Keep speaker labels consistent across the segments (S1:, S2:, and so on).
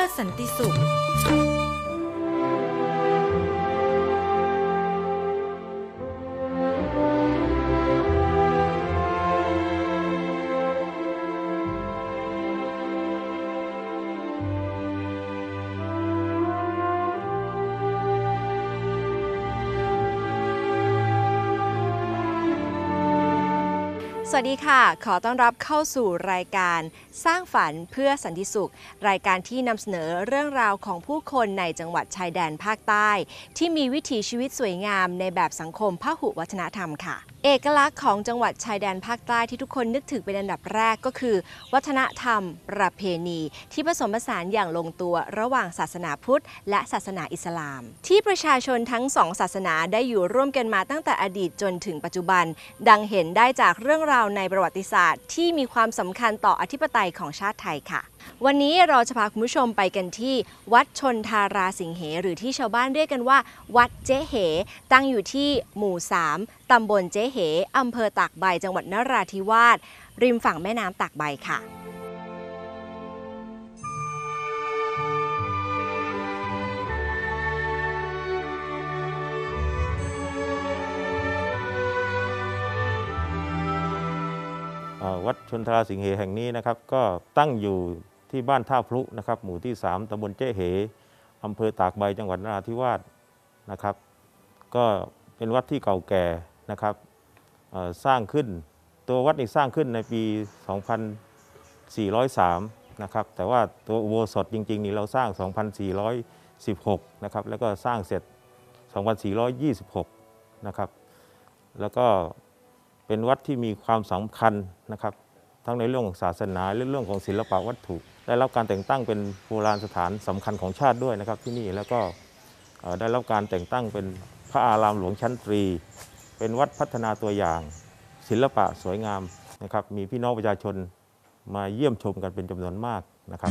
S1: สันติสุข
S2: สวัสดีค่ะขอต้อนรับเข้าสู่รายการสร้างฝันเพื่อสันติสุขรายการที่นำเสนอเรื่องราวของผู้คนในจังหวัดชายแดนภาคใต้ที่มีวิถีชีวิตสวยงามในแบบสังคมพหุวัฒนธรรมค่ะเอกลักษณ์ของจังหวัดชายแดนภาคใต้ที่ทุกคนนึกถึงเป็นอันดับแรกก็คือวัฒนธรรมประเพณีที่ผสมผสานอย่างลงตัวระหว่างศาสนาพุทธและศาสนาอิสลามที่ประชาชนทั้งสองศาสนาได้อยู่ร่วมกันมาตั้งแต่อดีตจนถึงปัจจุบันดังเห็นได้จากเรื่องราวในประวัติศาสตร์ที่มีความสำคัญต่ออธิปไตยของชาติไทยค่ะวันนี้เราจะพาคุณผู้ชมไปกันที่วัดชนทาราสิงเหหรือที่ชาวบ้านเรียกกันว่าวัดเจ๊เหตั้งอยู่ที่หมู่ 3 ตำบลเจ๊เหอำเภอตากใบจังหวัดนราธิวาสริมฝั่งแม่น้ำตากใบค่ะ
S3: วัดชนทราสิงเหแห่งนี้นะครับก็ตั้งอยู่ที่บ้านท่าพลุนะครับหมู่ที่ 3 ตำบลเจ๊เหอำเภอตากใบจังหวัดนราธิวาสนะครับก็เป็นวัดที่เก่าแก่นะครับสร้างขึ้นตัววัดนี้สร้างขึ้นในปี 2403 นะครับแต่ว่าตัวอุโบสถจริงๆนี่เราสร้าง 2416 นะครับแล้วก็สร้างเสร็จ 2426 นะครับแล้วก็เป็นวัดที่มีความสำคัญนะครับทั้งในเรื่องของศาสนาและเรื่องของศิลปวัตถุได้รับการแต่งตั้งเป็นโบราณสถานสำคัญของชาติด้วยนะครับที่นี่แล้วก็ได้รับการแต่งตั้งเป็นพระอารามหลวงชั้นตรีเป็นวัดพัฒนาตัวอย่างศิลปะสวยงามนะครับมีพี่น้องประชาชนมาเยี่ยมชมกันเป็นจำนวนมากนะครับ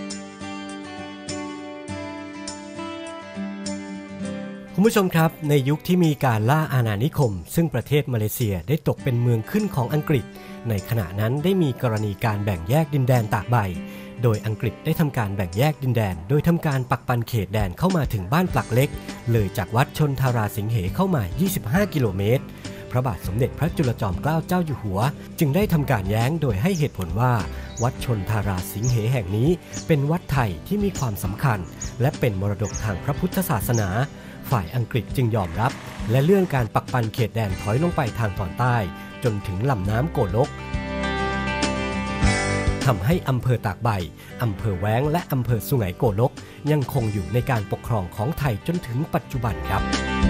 S4: คุณผู้ชมครับในยุคที่มีการล่าอาณานิคมซึ่งประเทศมาเลเซียได้ตกเป็นเมืองขึ้นของอังกฤษในขณะนั้นได้มีกรณีการแบ่งแยกดินแดนตากใบโดยอังกฤษได้ทำการแบ่งแยกดินแดนโดยทำการปักปันเขตแดนเข้ามาถึงบ้านปลักเล็กเลยจากวัดชนทาราสิงเหเข้ามา25กิโลเมตรพระบาทสมเด็จพระจุลจอมเกล้าเจ้าอยู่หัวจึงได้ทำการแย้งโดยให้เหตุผลว่าวัดชนทาราสิงเหแห่งนี้เป็นวัดไทยที่มีความสำคัญและเป็นมรดกทางพระพุทธศาสนาฝ่ายอังกฤษจึงยอมรับและเลื่อนการปักปันเขตแดนถอยลงไปทางตอนใต้จนถึงลำน้ำโกลกทำให้อำเภอตากใบอำเภอแว้งและอำเภอสุไหงโกลกยังคงอยู่ในการปกครองของไทยจนถึงปัจจุบันครับ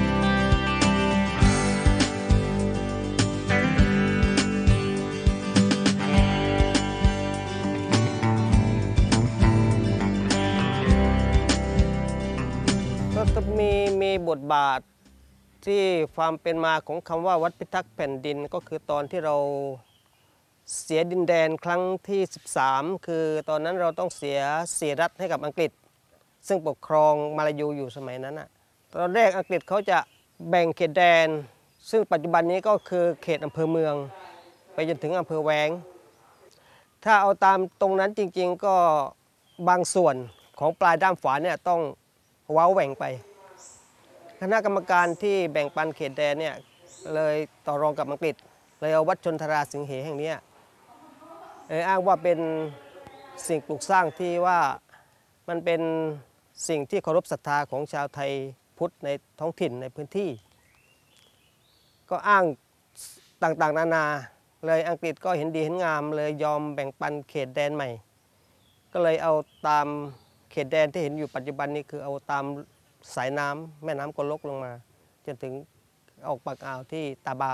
S5: มีบทบาทที่ความเป็นมาของคำว่าวัดพิทักษ์แผ่นดินก็คือตอนที่เราเสียดินแดนครั้งที่13คือตอนนั้นเราต้องเสียรัฐให้กับอังกฤษซึ่งปกครองมาลายูอยู่สมัยนั้นตอนแรกอังกฤษเขาจะแบ่งเขตแดนซึ่งปัจจุบันนี้ก็คือเขตอำเภอเมืองไปจนถึงอำเภอแว้งถ้าเอาตามตรงนั้นจริงๆก็บางส่วนของปลายด้ามฝาเนี่ยต้องเว้าแหว่งไปคณะกรรมการที่แบ่งปันเขตแดนเนี่ยเลยต่อรองกับอังกฤษเลยเอาวัดชนทราสิงเหแห่งนี้อ้างว่าเป็นสิ่งปลูกสร้างที่ว่ามันเป็นสิ่งที่เคารพศรัทธาของชาวไทยพุทธในท้องถิ่นในพื้นที่ก็อ้างต่างๆนานาเลยอังกฤษก็เห็นดีเห็นงามเลยยอมแบ่งปันเขตแดนใหม่ก็เลยเอาตามเขตแดนที่เห็นอยู่ปัจจุบันนี้คือเอาตามสายน้ำแม่น้ำโกลกลงมาจนถึงออกปากอ่าวที่ตาบา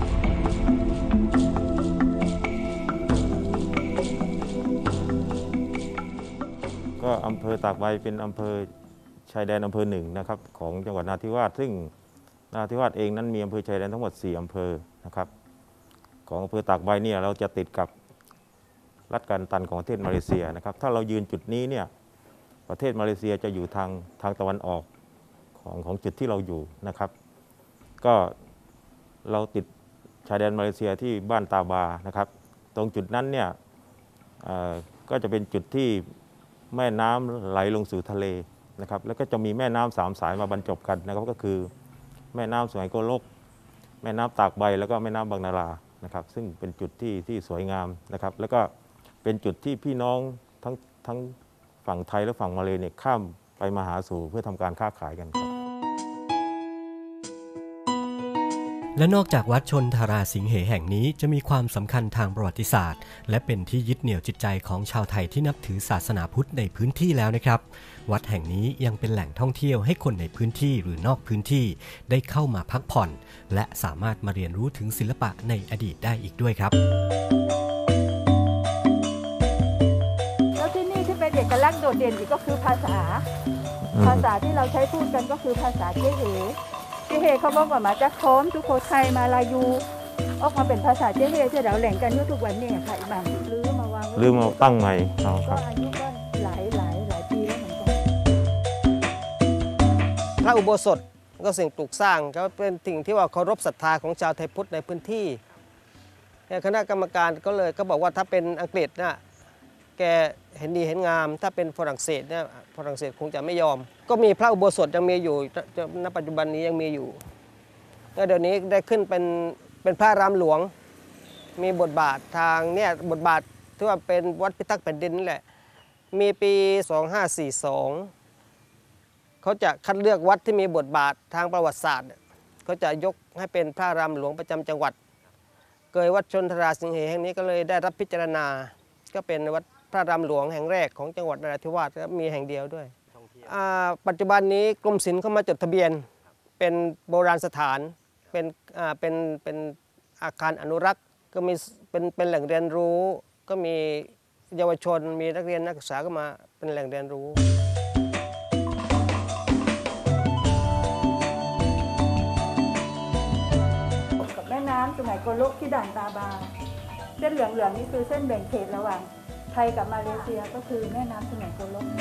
S3: ก็อำเภอตากใบเป็นอำเภอชายแดนอำเภอหนึ่งนะครับของจังหวัดนราธิวาสซึ่งนราธิวาสเองนั้นมีอำเภอชายแดนทั้งหมด4อำเภอนะครับของอำเภอตากใบเนี่ยเราจะติดกับรัฐกันตันของประเทศมาเลเซียนะครับถ้าเรายืนจุดนี้เนี่ยประเทศมาเลเซียจะอยู่ทางตะวันออกของจุดที่เราอยู่นะครับก็เราติดชายแดนมาเลเซียที่บ้านตาบานะครับตรงจุดนั้นเนี่ยก็จะเป็นจุดที่แม่น้ำไหลลงสู่ทะเลนะครับแล้วก็จะมีแม่น้ำ3 สายมาบรรจบกันนะครับก็คือแม่น้ำสุไหงโกลกแม่น้ำตากใบแล้วก็แม่น้ำบางนารานะครับซึ่งเป็นจุดที่สวยงามนะครับแล้วก็เป็นจุดที่พี่น้องทั้งฝั่งไทยและฝั่งมาเลเนี่ยข้ามไปมาหาสู่เพื่อทำการค้าขายกันครับ
S4: และนอกจากวัดชนทาราสิงเหแห่งนี้จะมีความสำคัญทางประวัติศาสตร์และเป็นที่ยึดเหนี่ยวจิตใจของชาวไทยที่นับถือศาสนาพุทธในพื้นที่แล้วนะครับวัดแห่งนี้ยังเป็นแหล่งท่องเที่ยวให้คนในพื้นที่หรือนอกพื้นที่ได้เข้ามาพักผ่อนและสามารถมาเรียนรู้ถึงศิลปะในอดีตได้อีกด้วยครับ
S1: แล้วที่นี่ที่เป็นเอกลักษณ์โดดเด่นอีกก็คือภาษาที่เราใช้พูดกันก็คือภาษาเจเฮเขาบอกว่ามาจากโคมสุโขทัยมาลายูออกมาเป็นภาษาเจเฮที่เราแหล่งกันอยู่ทุกวันนี้ค่ะอีกบางลื้อมาวาง
S3: ตั้งใหม่
S1: ก็อายุก็หลายปีแล้วเหมือนกัน
S5: พระอุโบสถก็สิ่งปลูกสร้างก็เป็นสิ่งที่ว่าเคารพศรัทธาของชาวไทยพุทธในพื้นที่คณะกรรมการก็บอกว่าถ้าเป็นอังกฤษนะแกเห็นดีเห็นงามถ้าเป็นฝรั่งเศสเนี่ยฝรั่งเศสคงจะไม่ยอมก็มีพระอุโบสถยังมีอยู่ณปัจจุบันนี้ยังมีอยู่แล้วเดี๋ยวนี้ได้ขึ้นเป็นพระรามหลวงมีบทบาททางเนี่ยบทบาทที่ว่าเป็นวัดพิทักษ์แผ่นดินนี่แหละมีปี 2542เขาจะคัดเลือกวัดที่มีบทบาททางประวัติศาสตร์เขาจะยกให้เป็นพระรามหลวงประจำจังหวัดเกยวัดชนทราสิงเหแห่งนี้ก็เลยได้รับพิจารณาก็เป็นวัดพระรามหลวงแห่งแรกของจังหวัดนราธิวาสมีแห่งเดียวด้วยปัจจุบันนี้กรมศิลป์เข้ามาจดทะเบียนเป็นโบราณสถานเป็นอาคารอนุรักษ์ก็มีเป็นแหล่งเรียนรู้ก็มีเยาวชนมีนักเรียนนักศึกษาก็มาเป็นแหล่งเรียนรู้
S1: กับแม่น้ำสุไหงโกลกที่ด่านตาบาเส้นเหลืองๆนี่คือเส้นแบ่งเขตระหว่างไทยกับมาเลเซียก็คือแม่น้ำสุไหงโกลก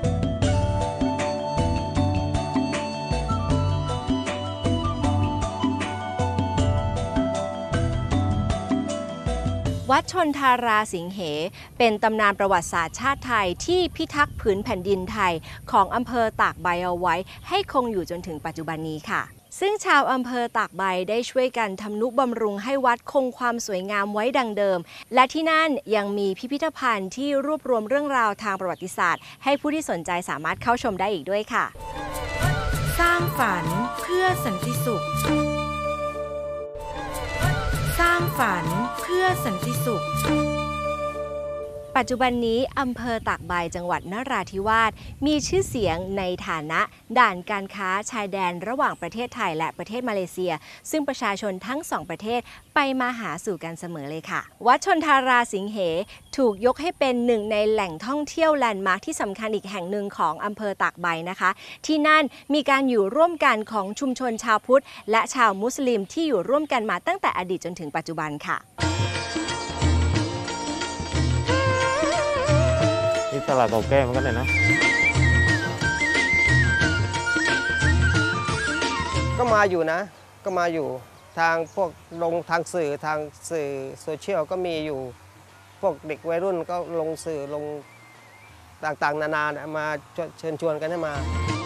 S2: วัดชนทาราสิงเหเป็นตำนานประวัติศาสตร์ชาติไทยที่พิทักษ์ผืนแผ่นดินไทยของอำเภอตากใบเอาไว้ให้คงอยู่จนถึงปัจจุบันนี้ค่ะซึ่งชาวอำเภอตากใบได้ช่วยกันทำนุบำรุงให้วัดคงความสวยงามไว้ดังเดิมและที่นั่นยังมีพิพิธภัณฑ์ที่รวบรวมเรื่องราวทางประวัติศาสตร์ให้ผู้ที่สนใจสามารถเข้าชมได้อีกด้วยค่ะ
S6: สร้างฝันเพื่อสันติสุขสร้างฝันเพื่อสันติสุข
S2: ปัจจุบันนี้อำเภอตากใบจังหวัดนราธิวาสมีชื่อเสียงในฐานะด่านการค้าชายแดนระหว่างประเทศไทยและประเทศมาเลเซียซึ่งประชาชนทั้งสองประเทศไปมาหาสู่กันเสมอเลยค่ะวัดชนทาราสิงเหถูกยกให้เป็นหนึ่งในแหล่งท่องเที่ยวแลนด์มาร์คที่สำคัญอีกแห่งหนึ่งของอำเภอตากใบนะคะที่นั่นมีการอยู่ร่วมกันของชุมชนชาวพุทธและชาวมุสลิมที่อยู่ร่วมกันมาตั้งแต่อดีตจนถึงปัจจุบันค่ะ
S3: ตลาดเก่าแก่เหมือนกันเลยนะ
S5: ก็มาอยู่นะก็มาอยู่ทางพวกลงทางสื่อโซเชียลก็มีอยู่พวกเด็กวัยรุ่นก็ลงสื่อลงต่างๆนานามาเชิญชวนกันให้มา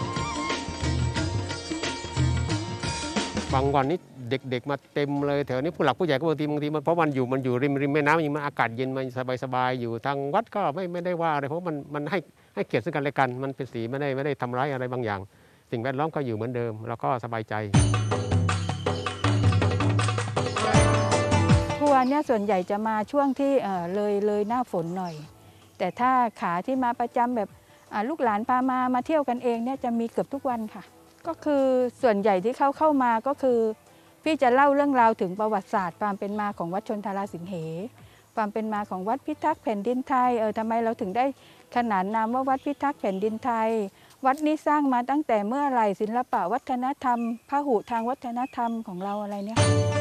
S7: บางวันนี้เด็กๆมาเต็มเลยแถวนี้ผู้หลักผู้ใหญ่ก็บางทีเพราะมันอยู่ริมแม่น้ำมันอากาศเย็นมันสบายๆอยู่ทางวัดก็ไม่ได้ว่าอะไรเพราะมันให้เกียรติซึ่งกันและกันมันเป็นสีไม่ได้ทำร้ายอะไรบางอย่างสิ่งแวดล้อมก็อยู่เหมือนเดิมแล้วก็สบายใจ
S1: ทัวร์เนี่ยส่วนใหญ่จะมาช่วงที่เลยหน้าฝนหน่อยแต่ถ้าขาที่มาประจำแบบลูกหลานพามาเที่ยวกันเองเนี่ยจะมีเกือบทุกวันค่ะก็คือส่วนใหญ่ที่เข้ามาก็คือพี่จะเล่าเรื่องราวถึงประวัติศาสตร์ความเป็นมาของวัดชนทาราสิงเหความเป็นมาของวัดพิทักษ์แผ่นดินไทยทำไมเราถึงได้ขนานนามว่าวัดพิทักษ์แผ่นดินไทยวัดนี้สร้างมาตั้งแต่เมื่อไหร่ศิลปะวัฒนธรรมพหุทางวัฒนธรรมของเราอะไรเนี่ย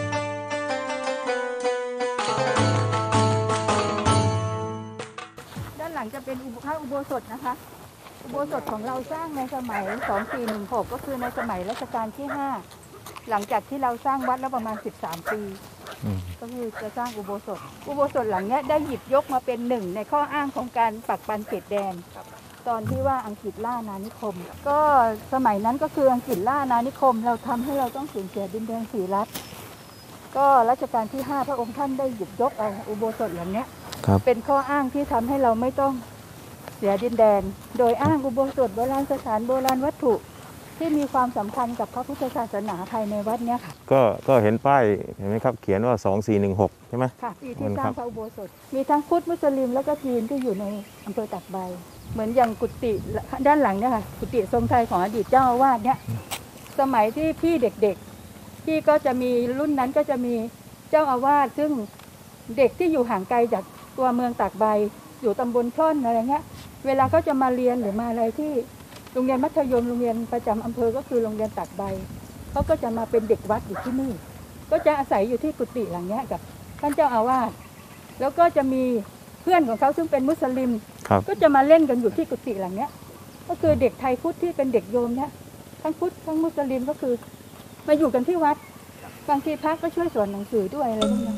S1: ด้านหลังจะเป็นพระอุโบสถนะคะอุโบสถของเราสร้างในสมัย 2416 ก็คือในสมัยรัชกาลที่ 5หลังจากที่เราสร้างวัดแล้วประมาณ13 ปีก็คือจะสร้างอุโบสถหลังนี้ได้หยิบยกมาเป็นหนึ่งในข้ออ้างของการปักปันเขตแดนตอนที่ว่าอังกฤษล่าอาณานิคม ก็สมัยนั้นก็คืออังกฤษล่าอาณานิคมเราทำให้เราต้องสูญเสียดินแดน4 รัฐก็รัชกาลที่ 5พระองค์ท่านได้หยิบยกเอาอุโบสถหลังนี้เป็นข้ออ้างที่ทำให้เราไม่ต้องเสียดินแดนโดยอ้างอุโบสถโบราณสถานโบราณวัตถุที่มีความสำคัญกับพระพุทธศาสนาภายในวัดเนี้ยค่ะ
S3: ก็เห็นป้ายเห็นไหมครับเขียนว่า2416ใช่ไหม
S1: ค่ะปีที่สร้างพระอุโบสถมีทั้งพุทธมุสลิมแล้วก็จีนที่อยู่ในอำเภอตากใบเหมือนอย่างกุฏิด้านหลังเนี่ยค่ะกุฏิทรงไทยของอดีตเจ้าอาวาสเนี่ยสมัยที่พี่เด็กๆที่ก็จะมีรุ่นนั้นก็จะมีเจ้าอาวาสซึ่งเด็กที่อยู่ห่างไกลจากตัวเมืองตากใบอยู่ตำบลช่อนอะไรเงี้ยเวลาเขาจะมาเรียนหรือมาอะไรที่โรงเรียนมัธยมโรงเรียนประจำอำเภอก็คือโรงเรียนตากใบเขาก็จะมาเป็นเด็กวัดอยู่ที่นี่ก็จะอาศัยอยู่ที่กุฏิหลังเนี้ยกับท่านเจ้าอาวาสแล้วก็จะมีเพื่อนของเขาซึ่งเป็นมุสลิมก็จะมาเล่นกันอยู่ที่กุฏิหลังเนี้ยก็คือเด็กไทยพุทธที่เป็นเด็กโยมเนี่ยทั้งพุทธทั้งมุสลิมก็คือมาอยู่กันที่วัดบางทีพระก็ช่วยสอนหนังสือด้วยอะไรพวกนี้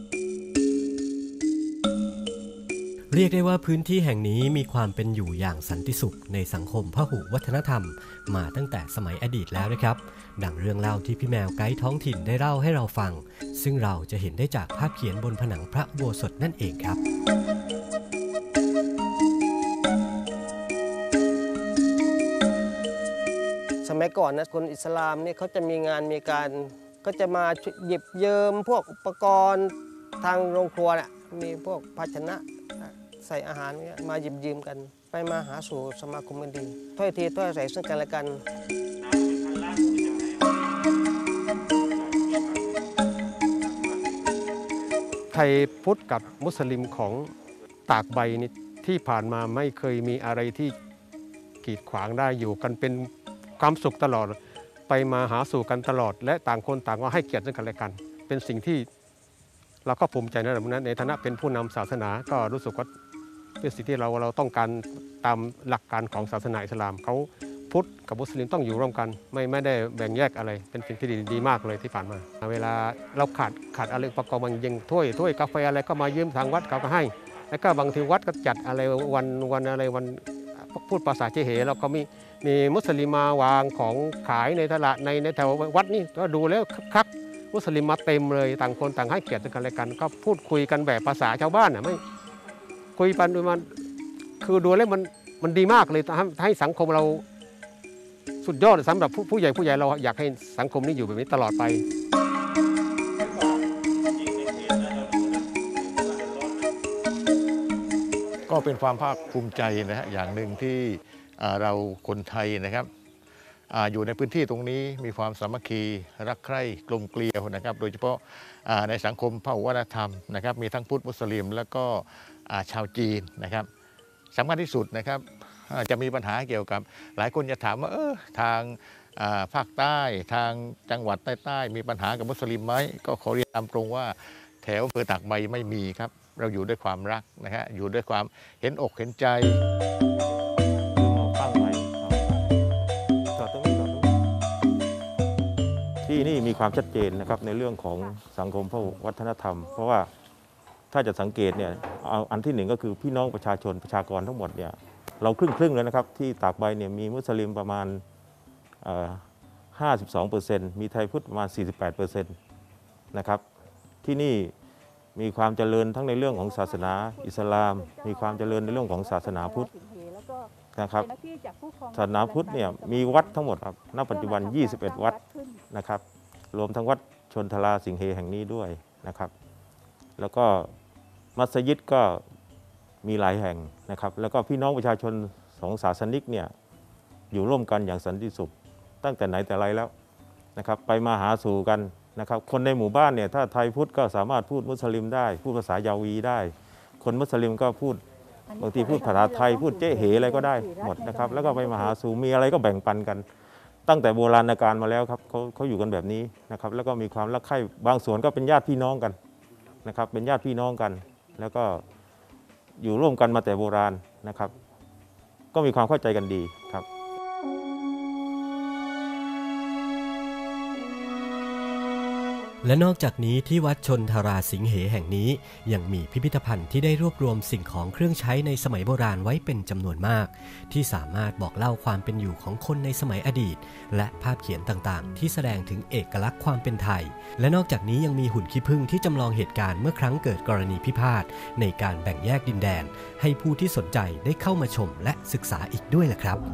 S4: เรียกได้ว่าพื้นที่แห่งนี้มีความเป็นอยู่อย่างสันติสุขในสังคมพหุวัฒนธรรมมาตั้งแต่สมัยอดีตแล้วนะครับดังเรื่องเล่าที่พี่แมวไกด์ท้องถิ่นได้เล่าให้เราฟังซึ่งเราจะเห็นได้จากภาพเขียนบนผนังพระอุโบสถนั่นเองครับ
S5: สมัยก่อนนะคนอิสลามนี่เขาจะมีงานมีการก็จะมาหยิบยืมพวกอุปกรณ์ทางโรงครัวเนี่ยมีพวกภาชนะใส่อาหารเนี่ยมาหยิบยืมกันไปมาหาสู่สมาคมกันดีถ้อยทีถ้อยอาศัยซึ่งกันและกัน
S7: ไทยพุทธกับมุสลิมของตากใบนี่ที่ผ่านมาไม่เคยมีอะไรที่กีดขวางได้อยู่กันเป็นความสุขตลอดไปมาหาสู่กันตลอดและต่างคนต่างก็ให้เกียรติซึ่งกันและกันเป็นสิ่งที่เราก็ภูมิใจในระดับนั้นในฐานะเป็นผู้นำศาสนาก็รู้สึกว่าเป็นสิ่งที่เราต้องการตามหลักการของศาสนาอิสลามเขาพุทธกับมุสลิมต้องอยู่ร่วมกันไม่ได้แบ่งแยกอะไรเป็นสิ่งที่ดีมากเลยที่ผ่านมาเวลาเราขาดอะไรอุปกรณ์บางอย่างถ้วยกาแฟอะไรก็มายืมทางวัดเขาก็ให้แล้วก็บางทีวัดก็จัดอะไรวันอะไรวันพูดภาษาเจเหเราก็มีมุสลิมมาวางของขายในตลาดในแถววัดนี่ก็ดูแล้วคักมุสลิมมาเต็มเลยต่างคนต่างให้เกียรติกันและกันก็พูดคุยกันแบบภาษาชาวบ้านไม่คุยกันดูมันคือดูแล้วมันดีมากเลยให้สังคมเราสุดยอดสำหรับผู้ใหญ่เราอยากให้สังคมนี้อยู่แบบนี้ตลอดไป
S8: ก็เป็นความภาคภูมิใจนะฮะอย่างหนึ่งที่เราคนไทยนะครับอยู่ในพื้นที่ตรงนี้มีความสามัคคีรักใคร่กลมเกลียวนะครับโดยเฉพาะในสังคมพหุวัฒนธรรมนะครับมีทั้งพุทธมุสลิมแล้วก็ชาวจีนนะครับสำคัญที่สุดนะครับจะมีปัญหาเกี่ยวกับหลายคนจะถามว่าทางภาคใต้ทางจังหวัดใต้ๆมีปัญหากับมุสลิมไหมก็ขอเรียนตามตรงว่าแถวอำเภอตากใบไม่มีครับเราอยู่ด้วยความรักนะฮะอยู่ด้วยความเห็นอกเห็นใจ
S3: ที่นี่มีความชัดเจนนะครับในเรื่องของสังคมพหุวัฒนธรรมเพราะว่าถ้าจะสังเกตเนี่ยอันที่หนึ่งก็คือพี่น้องประชาชนประชากรทั้งหมดเนี่ยเราครึ่งแล้วนะครับที่ตากใบเนี่ยมีมุสลิมประมาณ52%มีไทยพุทธประมาณ 48% นะครับที่นี่มีความเจริญทั้งในเรื่องของศาสนาอิสลามมีความเจริญในเรื่องของศาสนาพุทธนะครับศาสนาพุทธเนี่ยมีวัดทั้งหมดครับณปัจจุบัน21วัดนะครับรวมทั้งวัดชนทราสิงห์เฮแห่งนี้ด้วยนะครับแล้วก็มัสยิดก็มีหลายแห่งนะครับแล้วก็พี่น้องประชาชนสองศาสนิกเนี่ยอยู่ร่วมกันอย่างสันติสุขตั้งแต่ไหนแต่ไรแล้วนะครับไปมาหาสู่กันนะครับคนในหมู่บ้านเนี่ยถ้าไทยพุทธก็สามารถพูดมุสลิมได้พูดภาษายาวีได้คนมุสลิมก็พูดบางทีพูดภาษาไทยพูดเจ๊เหอะไรก็ได้หมดนะครับแล้วก็ไปมาหาสู่มีอะไรก็แบ่งปันกันตั้งแต่โบราณกาลมาแล้วครับเขาอยู่กันแบบนี้นะครับแล้วก็มีความรักใคร่บางส่วนก็เป็นญาติพี่น้องกันนะครับเป็นญาติพี่น้องกันแล้วก็อยู่ร่วมกันมาแต่โบราณนะครับก็มีความเข้าใจกันดีครับ
S4: และนอกจากนี้ที่วัดชนทราสิงเหแห่งนี้ยังมีพิพิธภัณฑ์ที่ได้รวบรวมสิ่งของเครื่องใช้ในสมัยโบราณไว้เป็นจำนวนมากที่สามารถบอกเล่าความเป็นอยู่ของคนในสมัยอดีตและภาพเขียนต่างๆที่แสดงถึงเอกลักษณ์ความเป็นไทยและนอกจากนี้ยังมีหุ่นขี้ผึ้งที่จำลองเหตุการณ์เมื่อครั้งเกิดกรณีพิพาทในการแบ่งแยกดินแดนให้ผู้ที่สนใจได้เข้ามาชมและศึกษาอีกด้วยล่ะครับ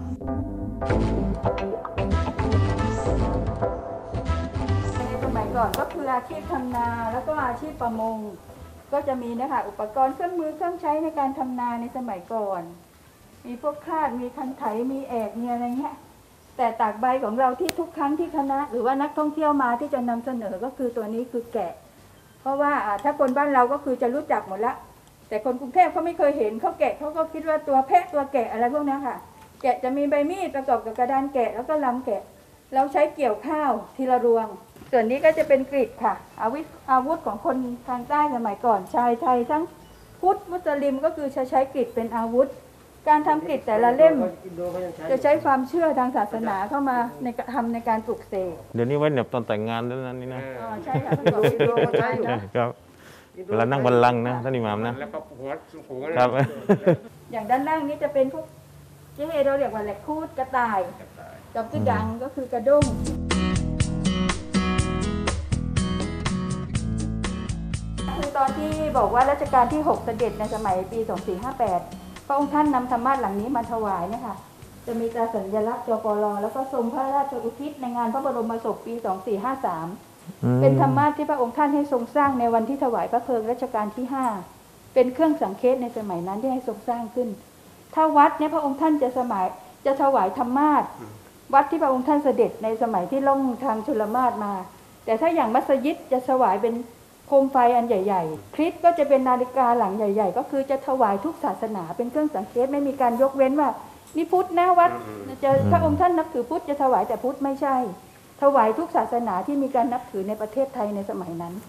S1: ก่อนก็คืออาชีพทำนาแล้วก็อาชีพประมงก็จะมีนะคะอุปกรณ์เครื่องมือเครื่องใช้ในการทำนาในสมัยก่อนมีพวกคาดมีคันไถมีแอกมีอะไรเงี้ยแต่ตากใบของเราที่ทุกครั้งที่คณะหรือว่านักท่องเที่ยวมาที่จะนำเสนอก็คือตัวนี้คือแกะเพราะว่าถ้าคนบ้านเราก็คือจะรู้จักหมดละแต่คนกรุงเทพเขาไม่เคยเห็นเขาแกะเขาก็คิดว่าตัวแพะตัวแกะอะไรพวกนี้ค่ะแกะจะมีใบมีดประกอบกับกระดานแกะแล้วก็ลำแกะเราใช้เกี่ยวข้าวทีละรวงส่วนนี้ก็จะเป็นกรีดค่ะอาวุธของคนทางใต้สมัยก่อนชายไทยทั้งพุทธมุสลิมก็คือใช้กรีดเป็นอาวุธการทำกรีดแต่ละเล่มจะใช้ความเชื่อทางศาสนาเข้ามาทำในการปลุกเสก
S3: เดี๋ยวนี้ไว้เหน็บตอนแต่งงานแล้วนั่นนี่นะ
S1: ใช่ค่ะก็ใช่
S3: ครับเวลานั่งบัลลังก์นะท่านอิหม่ามนะ
S7: แล้วก็หัวสูง
S3: ครับ
S1: อย่างด้านล่างนี้จะเป็นพวกที่เราเรียกว่าแหลกคูดกระต่ายกับกระดังก็คือกระด้งคือตอนที่บอกว่ารัชกาลที่6เสด็จในสมัยปี2458พระองค์ท่านนำธรรมาสน์หลังนี้มาถวายเนี่ยค่ะจะมีตราสัญลักษณ์จปรแล้วก็ทรงพระราชอุทิศในงานพระบรมศพปี2453เป็นธรรมาสน์ที่พระองค์ท่านให้ทรงสร้างในวันที่ถวายพระเพลิงรัชกาลที่5เป็นเครื่องสังเกตในสมัยนั้นที่ให้ทรงสร้างขึ้นถ้าวัดเนี่ยพระองค์ท่านจะถวายธรรมาสน์วัดที่พระองค์ท่านเสด็จในสมัยที่ล่องทางชลมาศมาแต่ถ้าอย่างมัสยิดจะถวายเป็นโคมไฟอันใหญ่ๆคริสต์ก็จะเป็นนาฬิกาหลังใหญ่ๆก็คือจะถวายทุกศาสนาเป็นเครื่องสังเกตไม่มีการยกเว้นว่านี่พุทธนะวัดจะพระองค์ท่านนับถือพุทธจะถวายแต่พุทธไม่ใช่ถวายทุกศาสนาที่มีการนับถือในประเทศไทยในสมัยนั้น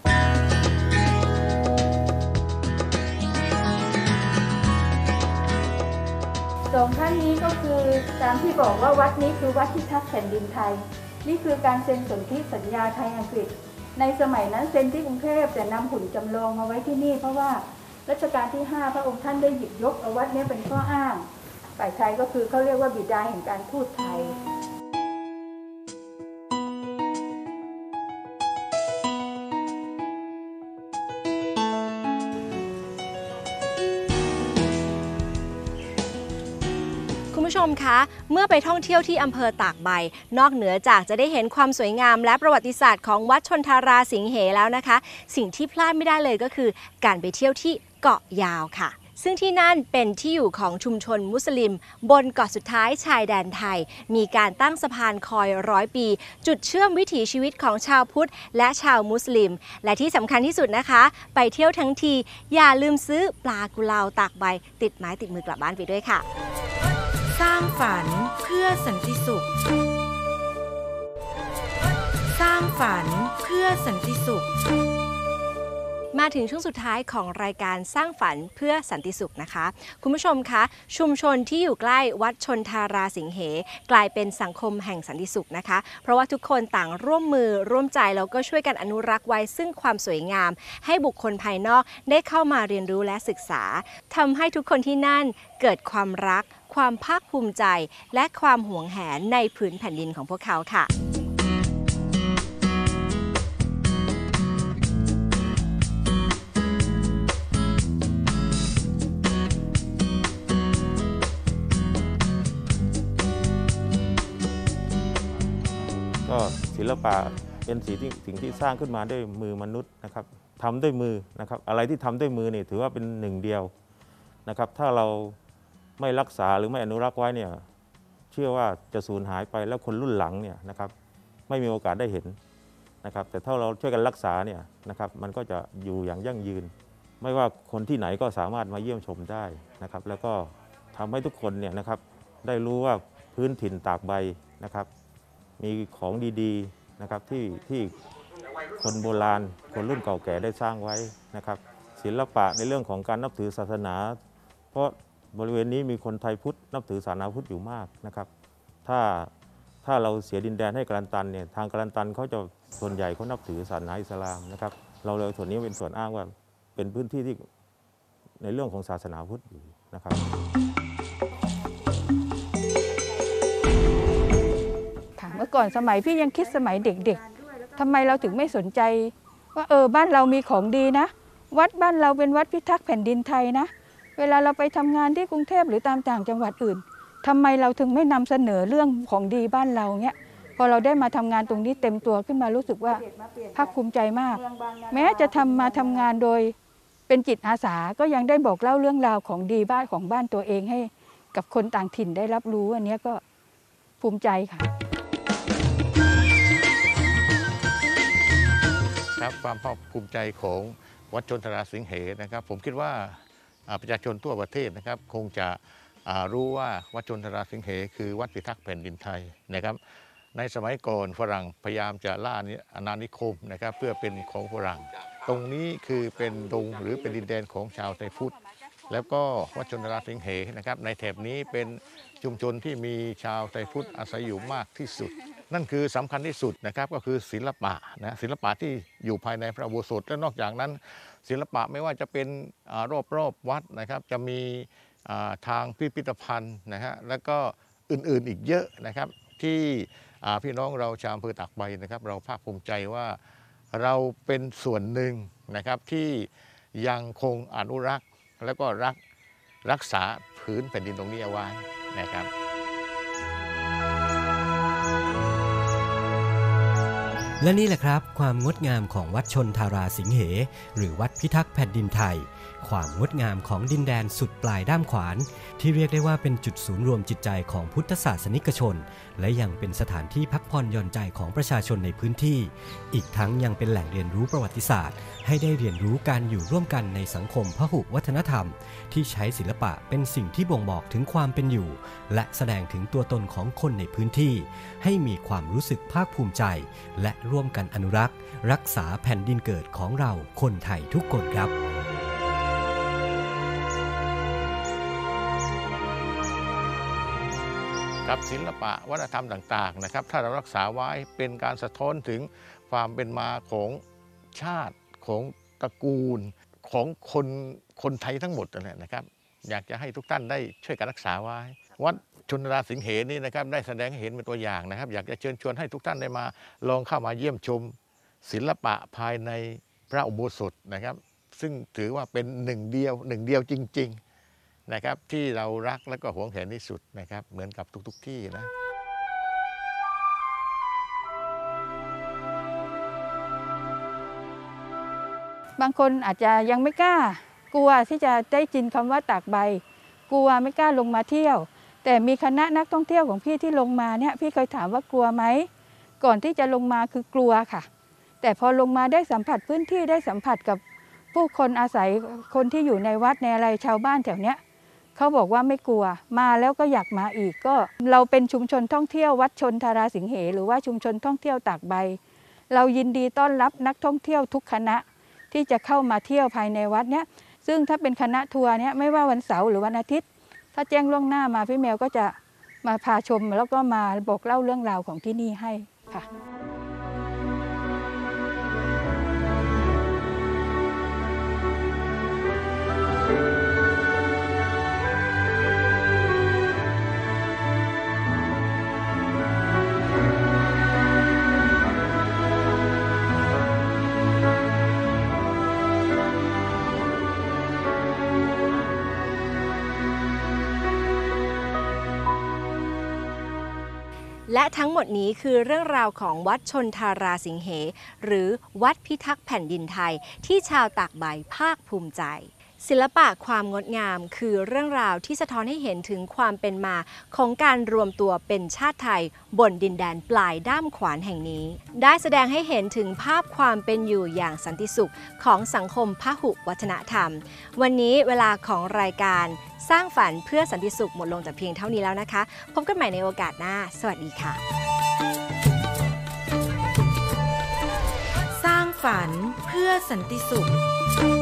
S1: สองท่านนี้ก็คือตามที่บอกว่าวัดนี้คือวัดพิทักษ์แผ่นดินไทยนี่คือการเซ็นสนธิสัญญาไทยอังกฤษในสมัยนั้นเซ็นที่กรุงเทพแต่นำหุ่นจำลองมาไว้ที่นี่เพราะว่ารัชกาลที่5พระองค์ท่านได้หยิบยกเอาวัดนี้เป็นข้ออ้างฝ่ายไทยก็คือเขาเรียกว่าบิดาแห่งการทูตไทย
S2: คุณผู้ชมคะเมื่อไปท่องเที่ยวที่อำเภอตากใบนอกเหนือจากจะได้เห็นความสวยงามและประวัติศาสตร์ของวัดชนทาราสิงเหแล้วนะคะสิ่งที่พลาดไม่ได้เลยก็คือการไปเที่ยวที่เกาะยาวค่ะซึ่งที่นั่นเป็นที่อยู่ของชุมชนมุสลิมบนเกาะสุดท้ายชายแดนไทยมีการตั้งสะพานคอย100 ปีจุดเชื่อมวิถีชีวิตของชาวพุทธและชาวมุสลิมและที่สำคัญที่สุดนะคะไปเที่ยวทั้งทีอย่าลืมซื้อปลากุเลาตากใบติดไม้ติดมือกลับบ้านไปด้วยค่ะ
S6: สร้างฝันเพื่อสันติสุขสร้างฝันเพื่อสันติสุข
S2: มาถึงช่วงสุดท้ายของรายการสร้างฝันเพื่อสันติสุขนะคะคุณผู้ชมคะชุมชนที่อยู่ใกล้วัดชนทาราสิงเหกลายเป็นสังคมแห่งสันติสุขนะคะเพราะว่าทุกคนต่างร่วมมือร่วมใจแล้วก็ช่วยกันอนุรักษ์ไว้ซึ่งความสวยงามให้บุคคลภายนอกได้เข้ามาเรียนรู้และศึกษาทำให้ทุกคนที่นั่นเกิดความรักความภาคภูมิใจและความหวงแหนในผืนแผ่นดินของพวกเขาค่ะ
S3: ก็ศิลปะเป็นสิ่งที่สร้างขึ้นมาด้วยมือมนุษย์นะครับทำด้วยมือนะครับอะไรที่ทำด้วยมือนี่ถือว่าเป็นหนึ่งเดียวนะครับถ้าเราไม่รักษาหรือไม่อนุรักษ์ไว้เนี่ยเชื่อว่าจะสูญหายไปแล้วคนรุ่นหลังเนี่ยนะครับไม่มีโอกาสได้เห็นนะครับแต่ถ้าเราช่วยกันรักษาเนี่ยนะครับมันก็จะอยู่อย่างยั่งยืนไม่ว่าคนที่ไหนก็สามารถมาเยี่ยมชมได้นะครับแล้วก็ทำให้ทุกคนเนี่ยนะครับได้รู้ว่าพื้นถิ่นตากใบนะครับมีของดีๆนะครับที่คนโบราณคนรุ่นเก่าแก่ได้สร้างไว้นะครับศิลปะในเรื่องของการนับถือศาสนาเพราะบริเวณนี้มีคนไทยพุทธนับถือศาสนาพุทธอยู่มากนะครับถ้าเราเสียดินแดนให้กาลันตันเนี่ยทางกาลันตันเขาจะส่วนใหญ่เขานับถือศาสนาอิสลามนะครับเราเลยส่วนนี้เป็นส่วนอ้างว่าเป็นพื้นที่ที่ในเรื่องของศาสนาพุทธอยู่นะครับ
S1: ค่ะเมื่อก่อนสมัยพี่ยังคิดสมัยเด็กๆทำไมเราถึงไม่สนใจว่าบ้านเรามีของดีนะวัดบ้านเราเป็นวัดพิทักษ์แผ่นดินไทยนะเวลาเราไปทำงานที่กรุงเทพหรือตามต่างจังหวัดอื่นทำไมเราถึงไม่นำเสนอเรื่องของดีบ้านเราเนี้ยพอเราได้มาทำงานตรงนี้เต็มตัวขึ้นมารู้สึกว่าภาคภูมิใจมากแม้จะมาทำงานโดยเป็นจิตอาสาก็ยังได้บอกเล่าเรื่องราวของดีบ้านของบ้านตัวเองให้กับคนต่างถิ่นได้รับรู้อันนี้ก็ภูมิใจค่ะ
S8: ครับความภาคภูมิใจของวัดชนทราสิงเหนะครับผมคิดว่าประชาชนทั่วประเทศนะครับคงจะรู้ว่าวัดชนทราสิงเหคือวัดพิทักษ์แผ่นดินไทยนะครับในสมัยก่อนฝรั่งพยายามจะล่าอาณานิคมนะครับเพื่อเป็นของฝรั่งตรงนี้คือเป็นดงหรือเป็นดินแดนของชาวไทยพุทธแล้วก็วัดชนทราสิงเหนะครับในแถบนี้เป็นชุมชนที่มีชาวไทยพุทธอาศัยอยู่มากที่สุดนั่นคือสำคัญที่สุดนะครับก็คือศิลปะนะศิลปะที่อยู่ภายในพระอุโบสถและนอกจากนั้นศิลปะไม่ว่าจะเป็นรอบวัดนะครับจะมีทางพิพิธภัณฑ์นะฮะแล้วก็อื่นๆอีกเยอะนะครับที่พี่น้องเราชาวอำเภอตากใบนะครับเราภาคภูมิใจว่าเราเป็นส่วนหนึ่งนะครับที่ยังคงอนุรักษ์แล้วก็รักษาผืนแผ่นดินตรงนี้เอาไว้นะครับ
S4: และนี่แหละครับความงดงามของวัดชนทาราสิงเหหรือวัดพิทักษ์แผ่นดินไทยความงดงามของดินแดนสุดปลายด้ามขวานที่เรียกได้ว่าเป็นจุดศูนย์รวมจิตใจของพุทธศาสนิกชนและยังเป็นสถานที่พักผ่อนหย่อนใจของประชาชนในพื้นที่อีกทั้งยังเป็นแหล่งเรียนรู้ประวัติศาสตร์ให้ได้เรียนรู้การอยู่ร่วมกันในสังคมพหุวัฒนธรรมที่ใช้ศิลปะเป็นสิ่งที่บ่งบอกถึงความเป็นอยู่และแสดงถึงตัวตนของคนในพื้นที่ให้มีความรู้สึกภาคภูมิใจและร่วมกันอนุรักษ์รักษาแผ่นดินเกิดของเราคนไทยทุกคนครับ
S8: กับศิลปะวัฒนธรรมต่างๆนะครับถ้าเรารักษาไว้เป็นการสะท้อนถึงความเป็นมาของชาติของตระกูลของคนไทยทั้งหมดนั่นแหละนะครับอยากจะให้ทุกท่านได้ช่วยกันรักษาไว้วัดชนทราสิงเหนี่นะครับได้แสดงให้เห็นเป็นตัวอย่างนะครับอยากจะเชิญชวนให้ทุกท่านได้มาลองเข้ามาเยี่ยมชมศิลปะภายในพระอุโบสถนะครับซึ่งถือว่าเป็นหนึ่งเดียวจริงๆนะครับที่เรารักและก็หวงแหนที่สุดนะครับเหมือนกับทุกที่นะ
S1: บางคนอาจจะยังไม่กล้ากลัวที่จะได้ยินคำว่าตากใบกลัวไม่กล้าลงมาเที่ยวแต่มีคณะนักท่องเที่ยวของพี่ที่ลงมาเนี่ยพี่เคยถามว่ากลัวไหมก่อนที่จะลงมาคือกลัวค่ะแต่พอลงมาได้สัมผัสพื้นที่ได้สัมผัสกับผู้คนอาศัยคนที่อยู่ในวัดในอะไรชาวบ้านแถวเนี้ยเขาบอกว่าไม่กลัวมาแล้วก็อยากมาอีกก็เราเป็นชุมชนท่องเที่ยววัดชนทาราสิงเหหรือว่าชุมชนท่องเที่ยวตากใบเรายินดีต้อนรับนักท่องเที่ยวทุกคณะที่จะเข้ามาเที่ยวภายในวัดเนี้ยซึ่งถ้าเป็นคณะทัวร์เนี้ยไม่ว่าวันเสาร์หรือวันอาทิตย์ถ้าแจ้งล่วงหน้ามาพี่แมวก็จะมาพาชมแล้วก็มาบอกเล่าเรื่องราวของที่นี่ให้ค่ะ
S2: และทั้งหมดนี้คือเรื่องราวของวัดชนทาราสิงเหหรือวัดพิทักษ์แผ่นดินไทยที่ชาวตากใบภาคภูมิใจศิลปะความงดงามคือเรื่องราวที่สะท้อนให้เห็นถึงความเป็นมาของการรวมตัวเป็นชาติไทยบนดินแดนปลายด้ามขวานแห่งนี้ได้แสดงให้เห็นถึงภาพความเป็นอยู่อย่างสันติสุขของสังคมพหุวัฒนธรรมวันนี้เวลาของรายการสร้างฝันเพื่อสันติสุขหมดลงแต่เพียงเท่านี้แล้วนะคะพบกันใหม่ในโอกาสหน้าสวัสดีค่ะ
S6: สร้างฝันเพื่อสันติสุข